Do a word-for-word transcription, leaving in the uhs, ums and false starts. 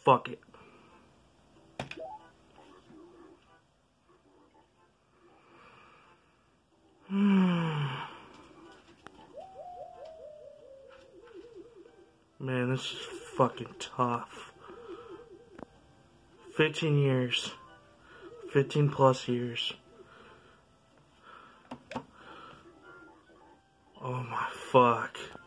fuck it. Man, this is fucking tough. fifteen years. fifteen plus years. Oh my fuck.